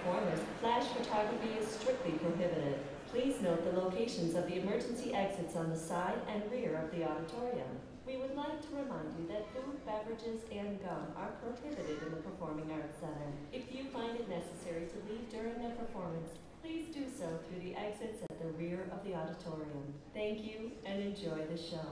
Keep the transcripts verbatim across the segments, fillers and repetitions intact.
performers, flash photography is strictly prohibited. Please note the locations of the emergency exits on the side and rear of the auditorium. We would like to remind you that food, beverages, and gum are prohibited in the Performing Arts Center. If you find it necessary to leave during the performance, please do so through the exits at the rear of the auditorium. Thank you and enjoy the show.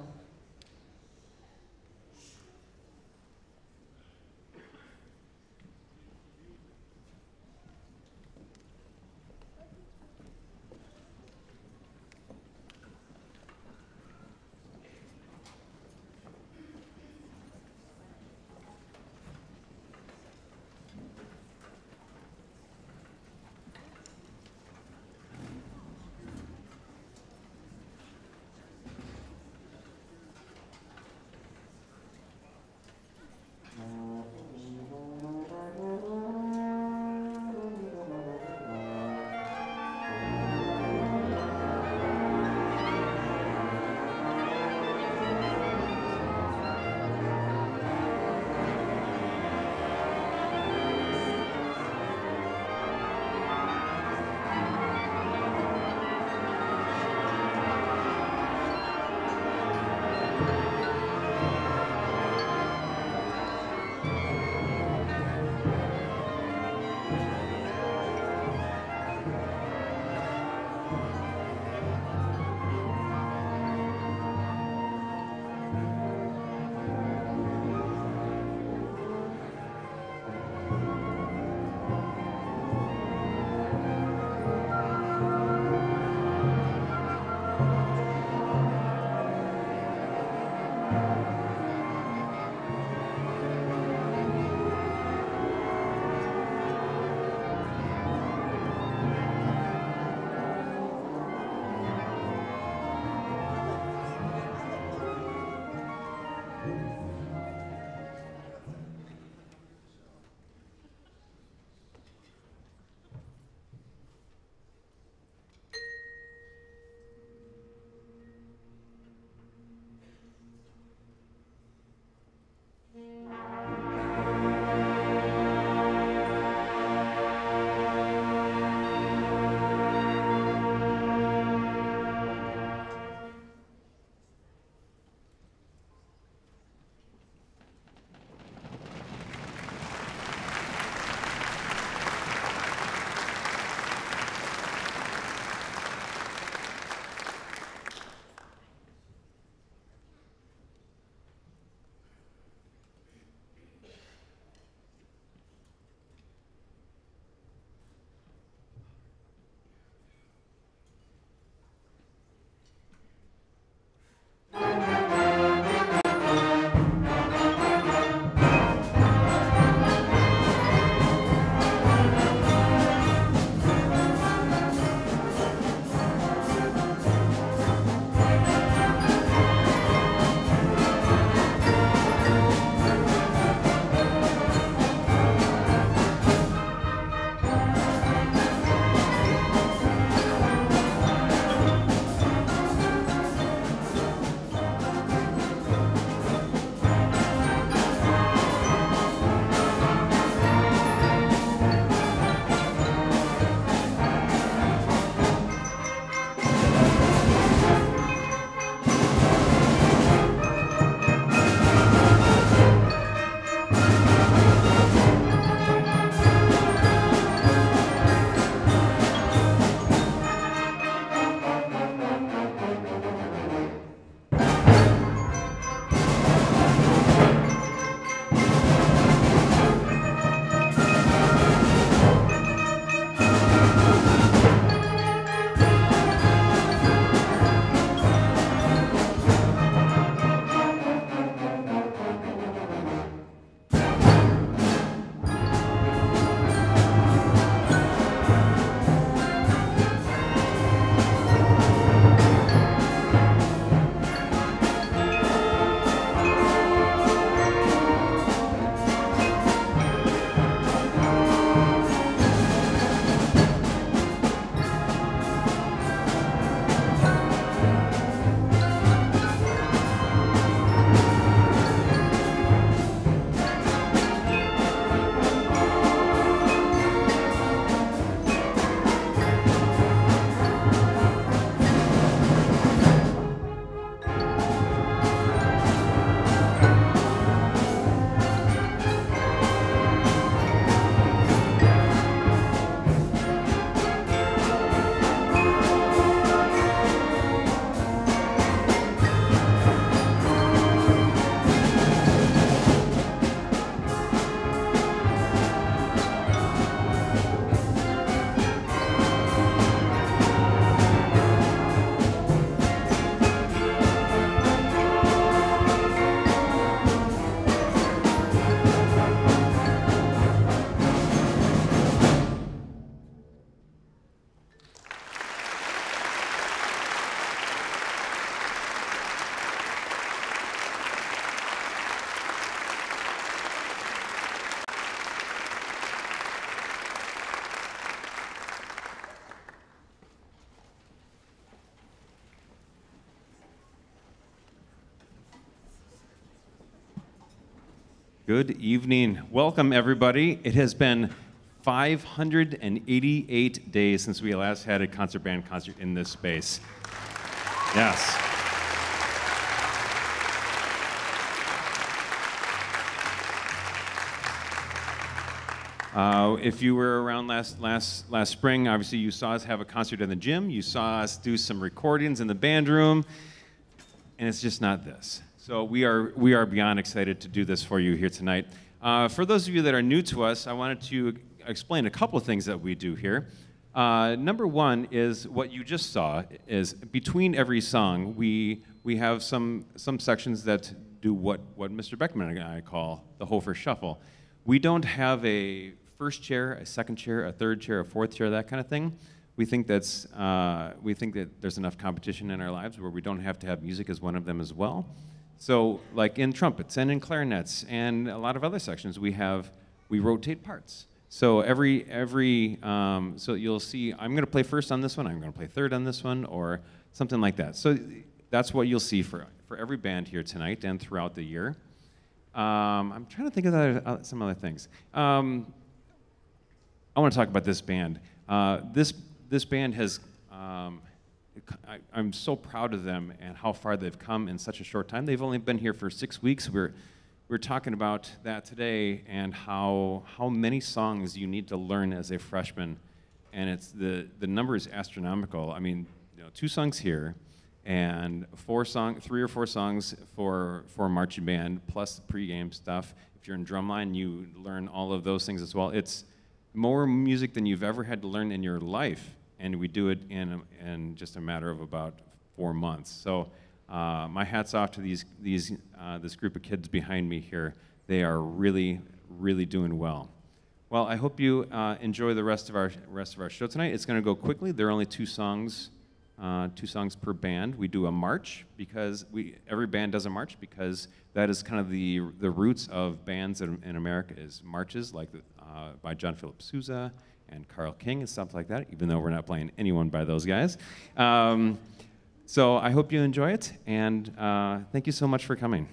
Good evening. Welcome, everybody. It has been five hundred eighty-eight days since we last had a concert band concert in this space. Yes. Uh, if you were around last, last, last spring, obviously you saw us have a concert in the gym. You saw us do some recordings in the band room, and it's just not this. So we are, we are beyond excited to do this for you here tonight. Uh, for those of you that are new to us, I wanted to explain a couple of things that we do here. Uh, number one is what you just saw is between every song, we, we have some, some sections that do what, what Mister Beckman and I call the Hofer Shuffle. We don't have a first chair, a second chair, a third chair, a fourth chair, that kind of thing. We think that's uh, we think that there's enough competition in our lives where we don't have to have music as one of them as well. So, like in trumpets and in clarinets and a lot of other sections, we have we rotate parts. So every every um, so you'll see I'm going to play first on this one, I'm going to play third on this one, or something like that. So that's what you'll see for for every band here tonight and throughout the year. Um, I'm trying to think of other, uh, some other things. Um, I want to talk about this band. Uh, this this band has. Um, I, I'm so proud of them and how far they've come in such a short time. They've only been here for six weeks. We're we're talking about that today and how how many songs you need to learn as a freshman, and it's the the number is astronomical. I mean, you know, two songs here, and four song, three or four songs for for marching band plus the pregame stuff. If you're in drumline, you learn all of those things as well. It's more music than you've ever had to learn in your life, and we do it in a, in just a matter of about four months. So uh, my hat's off to these these uh, this group of kids behind me here. They are really really doing well. Well, I hope you uh, enjoy the rest of our rest of our show tonight. It's going to go quickly. There are only two songs. Uh, two songs per band. We do a march because we every band does a march because that is kind of the the roots of bands in, in America is marches like uh, by John Philip Sousa and Carl King and stuff like that. Even though we're not playing anyone by those guys, um, so I hope you enjoy it and uh, thank you so much for coming.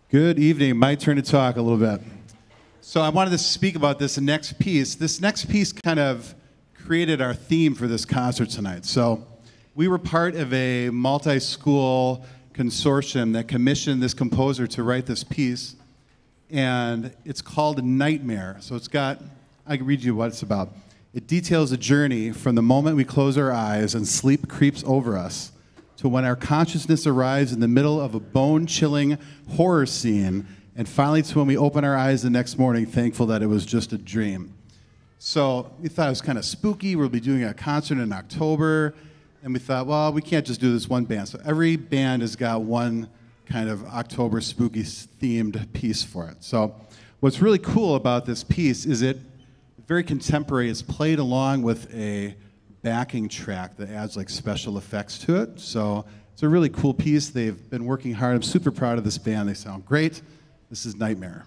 Good evening. My turn to talk a little bit. So I wanted to speak about this next piece. This next piece kind of created our theme for this concert tonight. So we were part of a multi-school consortium that commissioned this composer to write this piece, and it's called Nightmare. So it's got, I can read you what it's about. It details a journey from the moment we close our eyes and sleep creeps over us to when our consciousness arrives in the middle of a bone-chilling horror scene, and finally to when we open our eyes the next morning, thankful that it was just a dream. So we thought it was kind of spooky. We'll be doing a concert in October, and we thought, well, we can't just do this one band. So every band has got one kind of October spooky themed piece for it. So what's really cool about this piece is it very contemporary. It's played along with a backing track that adds like special effects to it. So it's a really cool piece. They've been working hard. I'm super proud of this band. They sound great. This is Nightmare.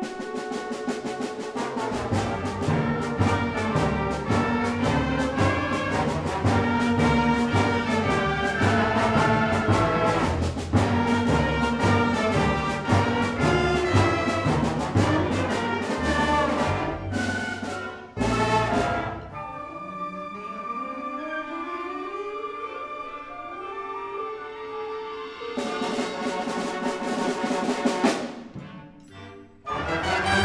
Thank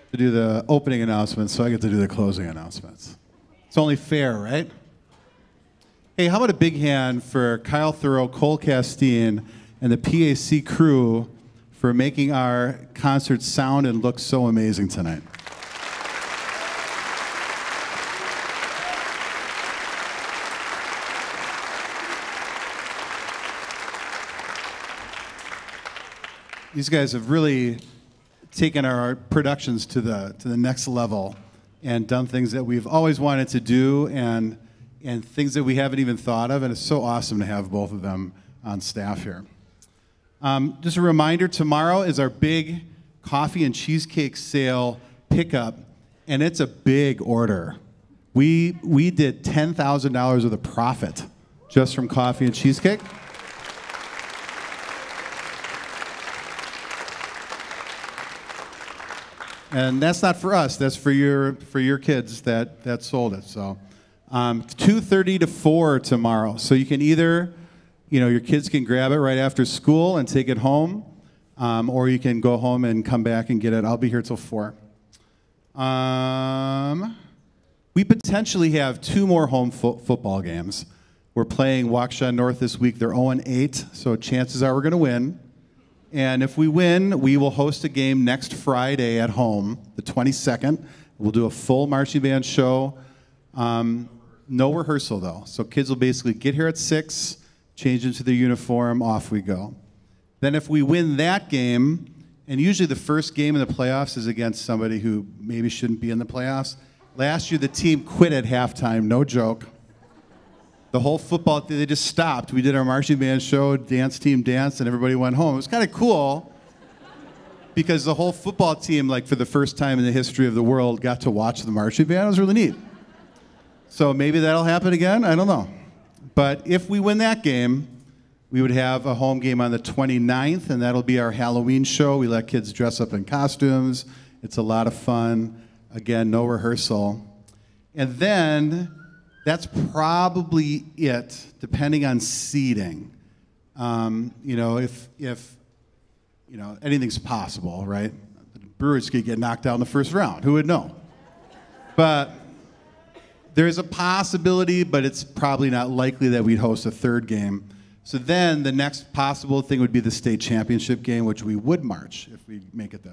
to do the opening announcements, so I get to do the closing announcements. It's only fair, right? Hey, how about a big hand for Kyle Thoreau, Cole Castine, and the P A C crew for making our concert sound and look so amazing tonight. These guys have really taken our productions to the to the next level and done things that we've always wanted to do and and things that we haven't even thought of, and it's so awesome to have both of them on staff here. Um, just a reminder, tomorrow is our big coffee and cheesecake sale pickup, and it's a big order. We, we did ten thousand dollars worth of profit just from coffee and cheesecake. And that's not for us, that's for your, for your kids that, that sold it. So um, two thirty to four tomorrow. So you can either, you know, your kids can grab it right after school and take it home, um, or you can go home and come back and get it. I'll be here till four. Um, we potentially have two more home fo football games. We're playing Waukesha North this week. They're oh and eight, so chances are we're going to win. And if we win, we will host a game next Friday at home, the twenty-second. We'll do a full marching band show. Um, no rehearsal, though. So kids will basically get here at six, change into their uniform, off we go. Then if we win that game, and usually the first game in the playoffs is against somebody who maybe shouldn't be in the playoffs. Last year, the team quit at halftime, no joke. The whole football, they just stopped. We did our marching band show, dance team danced, and everybody went home. It was kind of cool because the whole football team, like for the first time in the history of the world, got to watch the marching band. It was really neat. So maybe that'll happen again. I don't know. But if we win that game, we would have a home game on the twenty-ninth, and that'll be our Halloween show. We let kids dress up in costumes. It's a lot of fun. Again, no rehearsal. And then that's probably it, depending on seeding. Um, you know, if, if, you know, anything's possible, right? The Brewers could get knocked out in the first round. Who would know? But there's a possibility, but it's probably not likely that we'd host a third game. So then the next possible thing would be the state championship game, which we would march if we make it that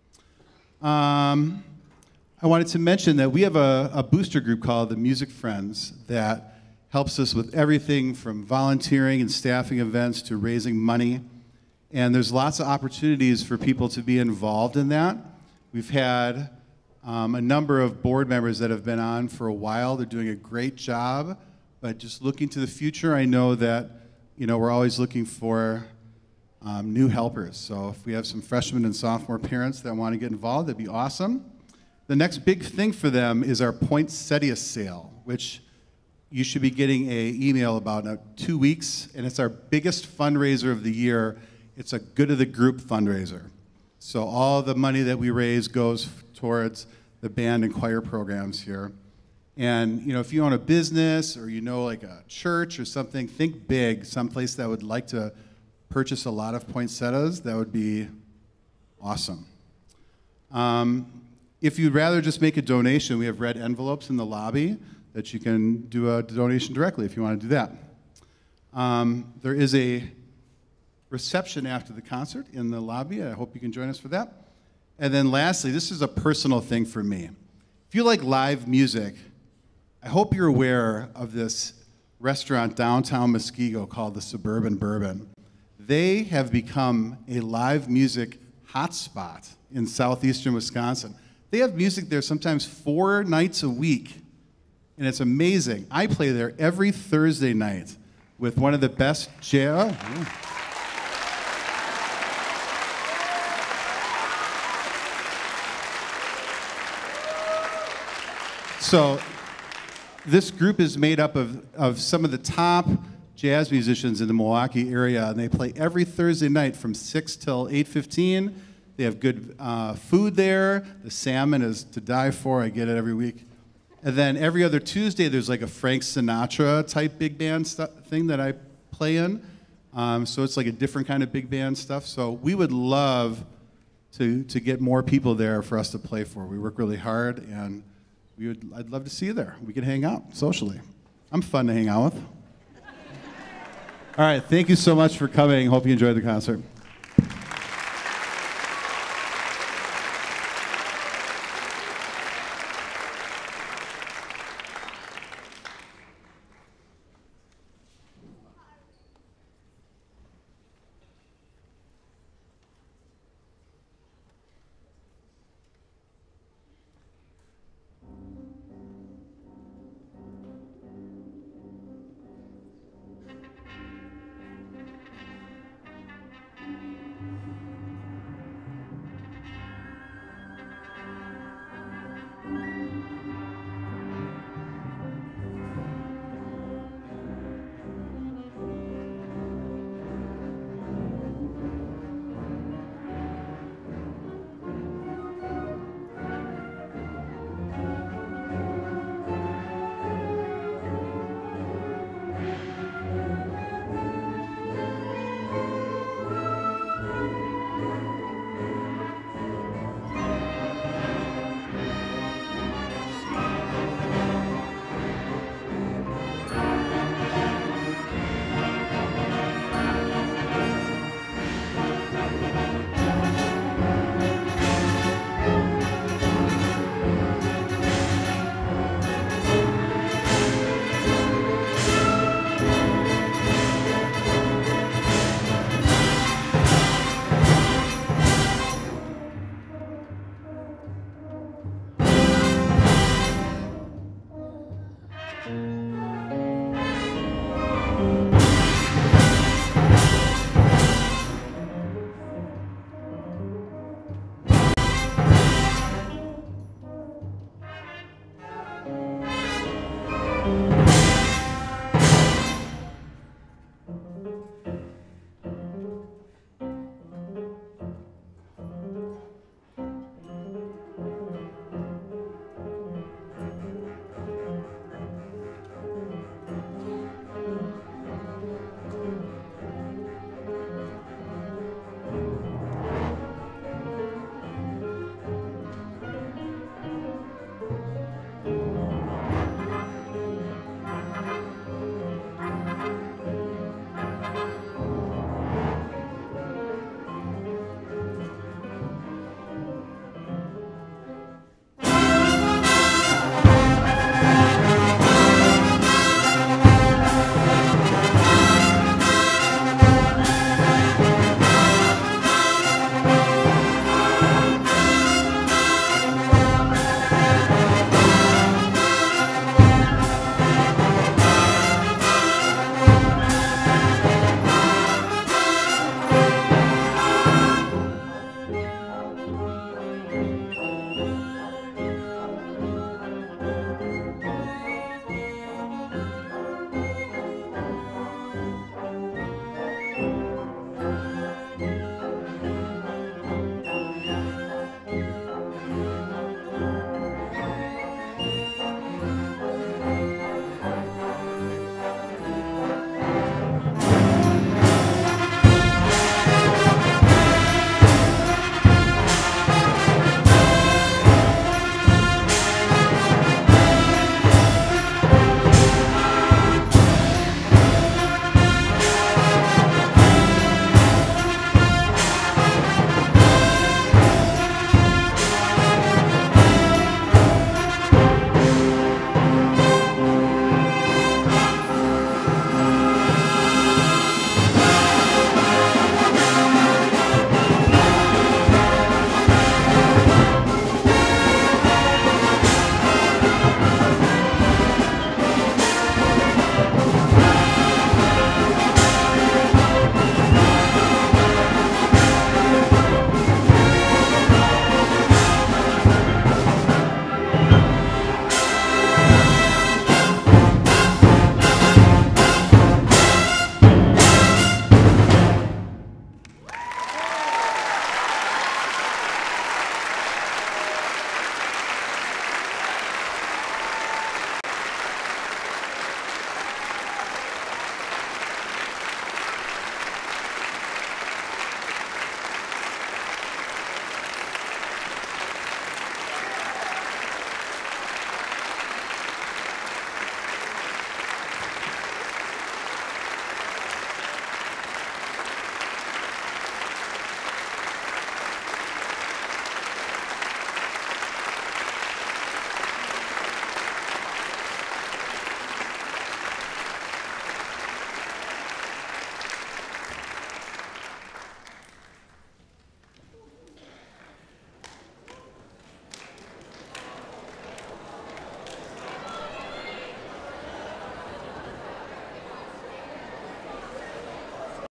far. Um, I wanted to mention that we have a, a booster group called the Music Friends that helps us with everything from volunteering and staffing events to raising money. And there's lots of opportunities for people to be involved in that. We've had um, a number of board members that have been on for a while. They're doing a great job. But just looking to the future, I know that you know, we're always looking for um, new helpers. So if we have some freshmen and sophomore parents that want to get involved, that'd be awesome. The next big thing for them is our Poinsettia sale, which you should be getting an email about in two weeks, and it's our biggest fundraiser of the year. It's a good of the group fundraiser. So all the money that we raise goes towards the band and choir programs here. And you know, if you own a business or you know like a church or something, think big, someplace that would like to purchase a lot of poinsettias, that would be awesome. Um, If you'd rather just make a donation, we have red envelopes in the lobby that you can do a donation directly if you want to do that. Um, there is a reception after the concert in the lobby. I hope you can join us for that. And then lastly, this is a personal thing for me. If you like live music, I hope you're aware of this restaurant downtown Muskego called the Suburban Bourbon. They have become a live music hotspot in southeastern Wisconsin. They have music there sometimes four nights a week, and it's amazing. I play there every Thursday night with one of the best jazz. Oh, so this group is made up of, of some of the top jazz musicians in the Milwaukee area, and they play every Thursday night from six till eight fifteen. They have good uh, food there. The salmon is to die for. I get it every week. And then every other Tuesday, there's like a Frank Sinatra type big band thing that I play in. Um, so it's like a different kind of big band stuff. So we would love to, to get more people there for us to play for. We work really hard, and we would, I'd love to see you there. We could hang out socially. I'm fun to hang out with. All right, thank you so much for coming. Hope you enjoyed the concert.